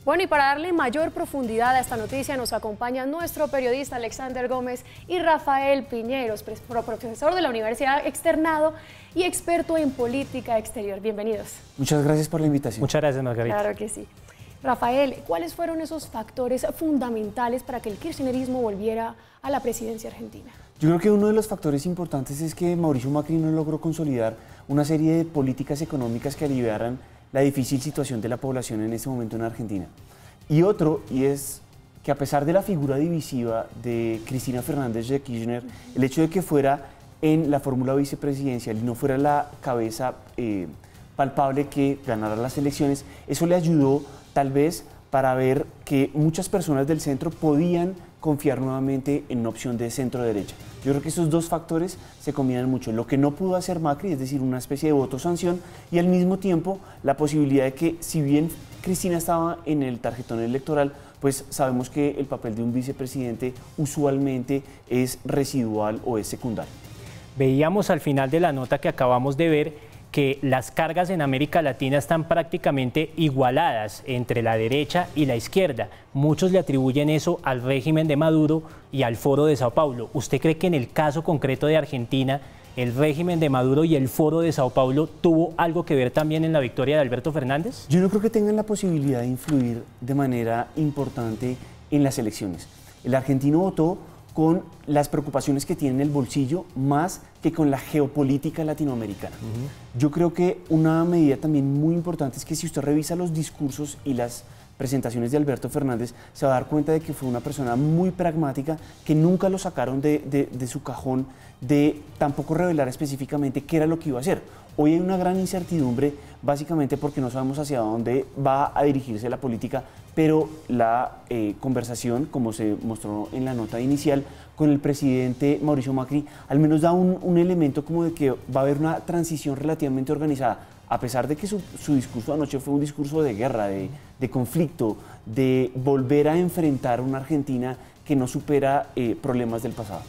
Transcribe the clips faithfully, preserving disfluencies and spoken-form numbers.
Bueno, y para darle mayor profundidad a esta noticia nos acompaña nuestro periodista Alexander Gómez y Rafael Piñeros, profesor de la Universidad Externado y experto en política exterior. Bienvenidos. Muchas gracias por la invitación. Muchas gracias, Margarita. Claro que sí. Rafael, ¿cuáles fueron esos factores fundamentales para que el kirchnerismo volviera a la presidencia argentina? Yo creo que uno de los factores importantes es que Mauricio Macri no logró consolidar una serie de políticas económicas que aliviaran la difícil situación de la población en este momento en Argentina. Y otro, y es que a pesar de la figura divisiva de Cristina Fernández de Kirchner, el hecho de que fuera en la fórmula vicepresidencial y no fuera la cabeza eh, palpable que ganara las elecciones, eso le ayudó tal vez para ver que muchas personas del centro podían confiar nuevamente en una opción de centro-derecha. Yo creo que esos dos factores se combinan mucho. Lo que no pudo hacer Macri, es decir, una especie de voto-sanción, y al mismo tiempo la posibilidad de que, si bien Cristina estaba en el tarjetón electoral, pues sabemos que el papel de un vicepresidente usualmente es residual o es secundario. Veíamos al final de la nota que acabamos de ver que las cargas en América Latina están prácticamente igualadas entre la derecha y la izquierda. Muchos le atribuyen eso al régimen de Maduro y al Foro de Sao Paulo. ¿Usted cree que en el caso concreto de Argentina, el régimen de Maduro y el Foro de Sao Paulo tuvo algo que ver también en la victoria de Alberto Fernández? Yo no creo que tengan la posibilidad de influir de manera importante en las elecciones. El argentino votó con las preocupaciones que tiene en el bolsillo más que con la geopolítica latinoamericana. Uh-huh. Yo creo que una medida también muy importante es que si usted revisa los discursos y las presentaciones de Alberto Fernández, se va a dar cuenta de que fue una persona muy pragmática, que nunca lo sacaron de, de, de su cajón, de tampoco revelar específicamente qué era lo que iba a hacer. Hoy hay una gran incertidumbre, básicamente porque no sabemos hacia dónde va a dirigirse la política, pero la eh, conversación, como se mostró en la nota inicial, con el presidente Mauricio Macri, al menos da un, un elemento como de que va a haber una transición relativamente organizada, a pesar de que su, su discurso anoche fue un discurso de guerra, de, de conflicto, de volver a enfrentar una Argentina que no supera eh, problemas del pasado.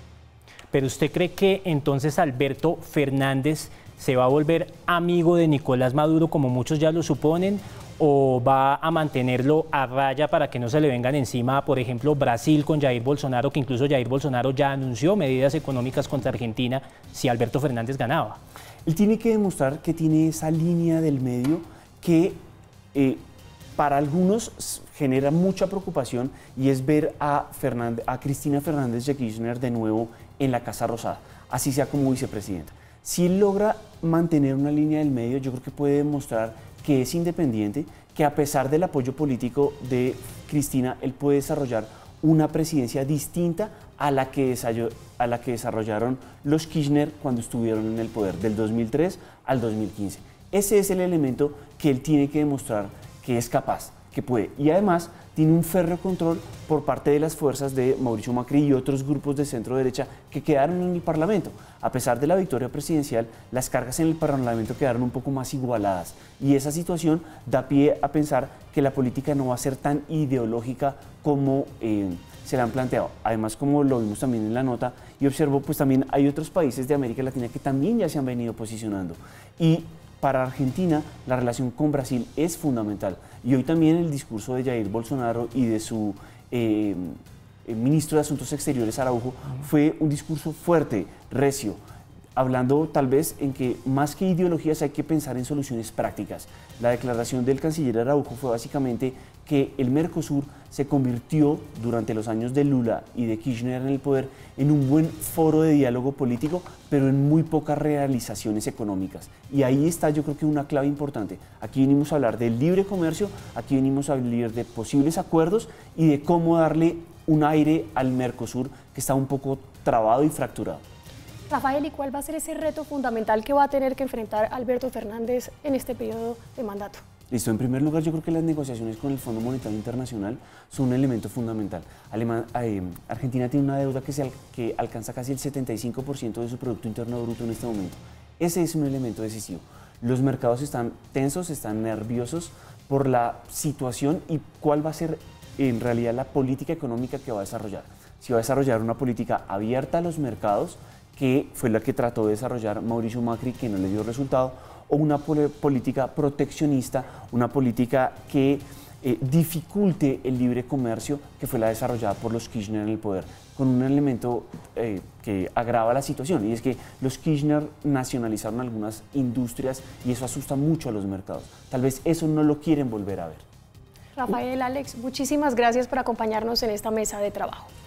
¿Pero usted cree que entonces Alberto Fernández se va a volver amigo de Nicolás Maduro, como muchos ya lo suponen, o va a mantenerlo a raya para que no se le vengan encima, por ejemplo, Brasil con Jair Bolsonaro, que incluso Jair Bolsonaro ya anunció medidas económicas contra Argentina si Alberto Fernández ganaba? Él tiene que demostrar que tiene esa línea del medio que eh, para algunos genera mucha preocupación, y es ver a, Fernández, a Cristina Fernández de Kirchner de nuevo en la Casa Rosada, así sea como vicepresidenta. Si él logra mantener una línea del medio, yo creo que puede demostrar que es independiente, que a pesar del apoyo político de Cristina, él puede desarrollar una presidencia distinta a la que, a la que desarrollaron los Kirchner cuando estuvieron en el poder, del dos mil tres al dos mil quince. Ese es el elemento que él tiene que demostrar que es capaz, que puede. Y además tiene un férreo control por parte de las fuerzas de Mauricio Macri y otros grupos de centro derecha que quedaron en el Parlamento. A pesar de la victoria presidencial, las cargas en el Parlamento quedaron un poco más igualadas, y esa situación da pie a pensar que la política no va a ser tan ideológica como eh, se la han planteado. Además, como lo vimos también en la nota y observo, pues también hay otros países de América Latina que también ya se han venido posicionando. Y para Argentina, la relación con Brasil es fundamental. Y hoy también el discurso de Jair Bolsonaro y de su eh, ministro de Asuntos Exteriores, Araujo, fue un discurso fuerte, recio, hablando tal vez en que más que ideologías hay que pensar en soluciones prácticas. La declaración del canciller Araujo fue básicamente que el Mercosur se convirtió durante los años de Lula y de Kirchner en el poder en un buen foro de diálogo político, pero en muy pocas realizaciones económicas. Y ahí está, yo creo que una clave importante. Aquí venimos a hablar del libre comercio, aquí venimos a hablar de posibles acuerdos y de cómo darle un aire al Mercosur, que está un poco trabado y fracturado. Rafael, ¿y cuál va a ser ese reto fundamental que va a tener que enfrentar Alberto Fernández en este periodo de mandato? Listo, en primer lugar, yo creo que las negociaciones con el Fondo Monetario Internacional son un elemento fundamental. Alemania, eh, Argentina tiene una deuda que, se al, que alcanza casi el setenta y cinco por ciento de su Producto Interno Bruto en este momento. Ese es un elemento decisivo. Los mercados están tensos, están nerviosos por la situación y cuál va a ser en realidad la política económica que va a desarrollar. Si va a desarrollar una política abierta a los mercados, que fue la que trató de desarrollar Mauricio Macri, que no le dio resultado, o una política proteccionista, una política que eh, dificulte el libre comercio que fue la desarrollada por los Kirchner en el poder, con un elemento eh, que agrava la situación, y es que los Kirchner nacionalizaron algunas industrias y eso asusta mucho a los mercados. Tal vez eso no lo quieren volver a ver. Rafael, Alex, muchísimas gracias por acompañarnos en esta mesa de trabajo.